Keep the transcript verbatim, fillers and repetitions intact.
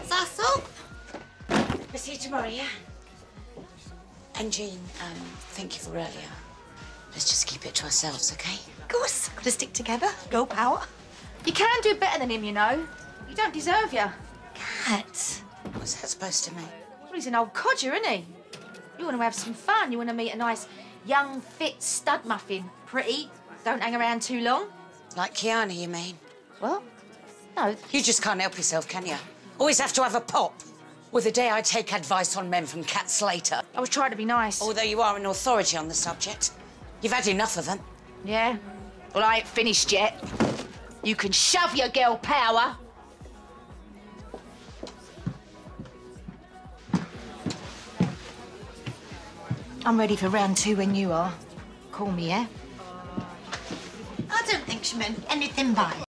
That's all. We'll see you tomorrow, yeah? And Jean, um, thank you for earlier. Let's just keep it to ourselves, OK? Of course. Gotta stick together. Girl power. You can do better than him, you know. He don't deserve you. Cat. What's that supposed to mean? Well, he's an old codger, isn't he? You want to have some fun. You want to meet a nice, young, fit stud muffin. Pretty. Don't hang around too long. Like Kiana, you mean? What? No. You just can't help yourself, can you? Always have to have a pop. Well, the day I take advice on men from Cat Slater. I was trying to be nice. Although you are an authority on the subject. You've had enough of them. Yeah? Well, I ain't finished yet. You can shove your girl power. I'm ready for round two when you are. Call me, yeah? I don't think she meant anything by it.